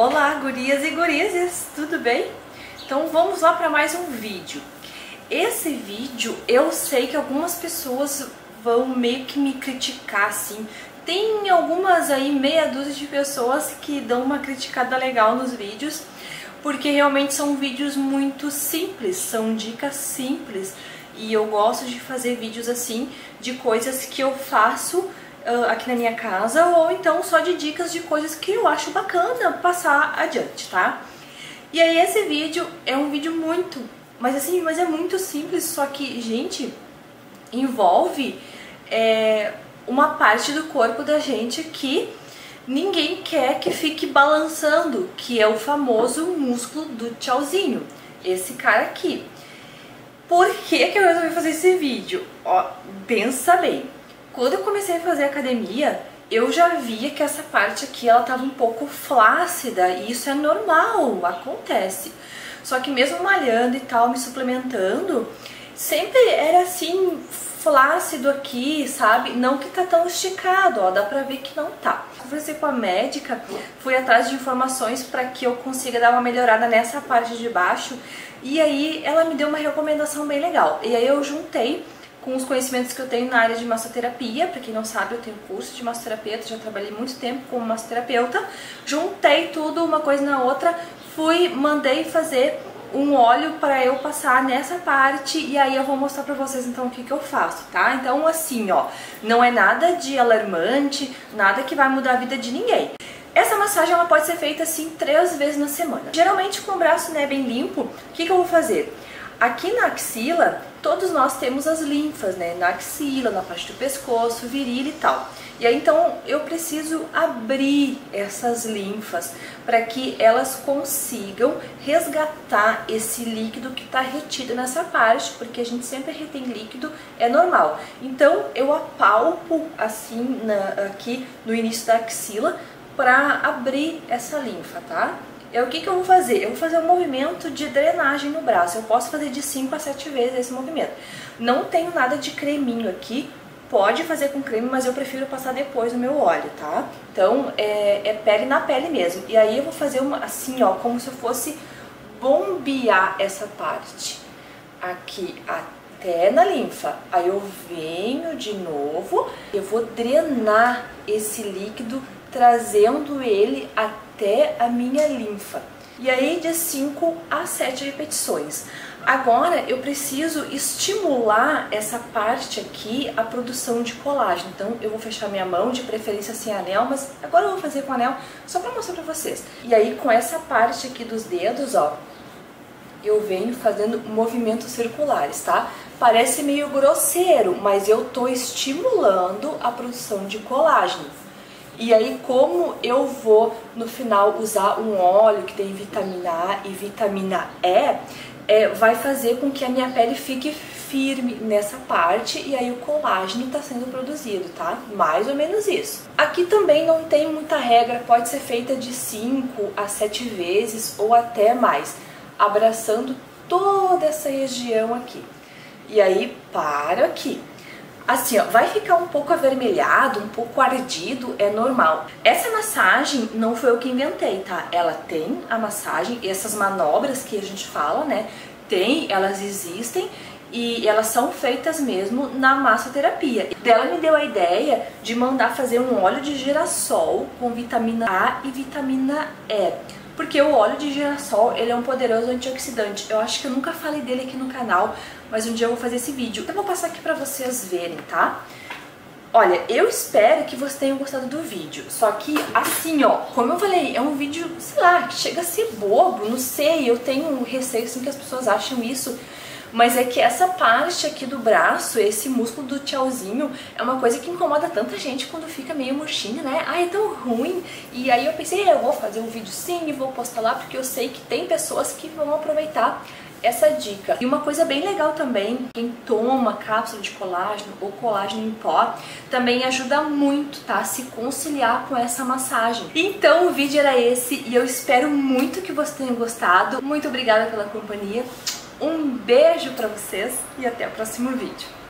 Olá, gurias e gurizes, tudo bem? Então vamos lá para mais um vídeo. Esse vídeo eu sei que algumas pessoas vão meio que me criticar, assim. Tem algumas aí, meia dúzia de pessoas que dão uma criticada legal nos vídeos, porque realmente são vídeos muito simples, são dicas simples. E eu gosto de fazer vídeos assim, de coisas que eu faço aqui na minha casa, ou então só de dicas de coisas que eu acho bacana passar adiante, tá? E aí esse vídeo é um vídeo mas é muito simples, só que, gente, envolve uma parte do corpo da gente que ninguém quer que fique balançando, que é o famoso músculo do tchauzinho, esse cara aqui. Por que que eu resolvi fazer esse vídeo? Ó, pensa bem. Quando eu comecei a fazer academia, eu já via que essa parte aqui ela tava um pouco flácida, e isso é normal, acontece. Só que mesmo malhando e tal, me suplementando, sempre era assim, flácido aqui, sabe? Não que tá tão esticado, ó, dá pra ver que não tá. Conversei com a médica, fui atrás de informações para que eu consiga dar uma melhorada nessa parte de baixo, e aí ela me deu uma recomendação bem legal. E aí eu juntei com os conhecimentos que eu tenho na área de massoterapia. Para quem não sabe, eu tenho curso de massoterapeuta, já trabalhei muito tempo como massoterapeuta. Juntei tudo, uma coisa na outra, mandei fazer um óleo para eu passar nessa parte, e aí eu vou mostrar pra vocês então o que que eu faço, tá? Então assim, ó, não é nada de alarmante, nada que vai mudar a vida de ninguém. Essa massagem ela pode ser feita assim 3 vezes na semana. Geralmente com o braço, né, bem limpo, o que que eu vou fazer? Aqui na axila, todos nós temos as linfas, né? Na axila, na parte do pescoço, virilha e tal. E aí então eu preciso abrir essas linfas para que elas consigam resgatar esse líquido que está retido nessa parte, porque a gente sempre retém líquido, é normal. Então eu apalpo assim aqui no início da axila para abrir essa linfa, tá? O que que eu vou fazer? Eu vou fazer um movimento de drenagem no braço. Eu posso fazer de 5 a 7 vezes esse movimento. Não tenho nada de creminho aqui. Pode fazer com creme, mas eu prefiro passar depois no meu óleo, tá? Então, é pele na pele mesmo. E aí eu vou fazer assim, ó, como se eu fosse bombear essa parte. Aqui até na linfa. Aí eu venho de novo. Eu vou drenar esse líquido, trazendo ele até a minha linfa. E aí de 5 a 7 repetições. Agora eu preciso estimular essa parte aqui, a produção de colágeno. Então eu vou fechar minha mão, de preferência sem anel, mas agora eu vou fazer com anel só pra mostrar pra vocês. E aí com essa parte aqui dos dedos, ó, eu venho fazendo movimentos circulares, tá? Parece meio grosseiro, mas eu tô estimulando a produção de colágeno. E aí, como eu vou no final usar um óleo que tem vitamina A e vitamina E, vai fazer com que a minha pele fique firme nessa parte, e aí o colágeno está sendo produzido, tá? Mais ou menos isso. Aqui também não tem muita regra, pode ser feita de 5 a 7 vezes ou até mais, abraçando toda essa região aqui. E aí, para aqui. Assim, ó, vai ficar um pouco avermelhado, um pouco ardido, é normal. Essa massagem não foi eu que inventei, tá? Ela tem a massagem, essas manobras que a gente fala, né? Elas existem e elas são feitas mesmo na massoterapia. Ela me deu a ideia de mandar fazer um óleo de girassol com vitamina A e vitamina E. Porque o óleo de girassol, ele é um poderoso antioxidante. Eu acho que eu nunca falei dele aqui no canal, mas um dia eu vou fazer esse vídeo. Eu vou passar aqui pra vocês verem, tá? Olha, eu espero que vocês tenham gostado do vídeo. Só que, assim, ó, como eu falei, é um vídeo, sei lá, que chega a ser bobo, não sei. Eu tenho um receio, assim, que as pessoas acham isso. Mas é que essa parte aqui do braço, esse músculo do tchauzinho, é uma coisa que incomoda tanta gente quando fica meio murchinho, né? Ai, é tão ruim. E aí eu pensei, eu vou fazer um vídeo sim e vou postar lá, porque eu sei que tem pessoas que vão aproveitar essa dica. E uma coisa bem legal também, quem toma cápsula de colágeno ou colágeno em pó, também ajuda muito, tá? A se conciliar com essa massagem. Então o vídeo era esse, e eu espero muito que vocês tenham gostado. Muito obrigada pela companhia. Um beijo pra vocês e até o próximo vídeo.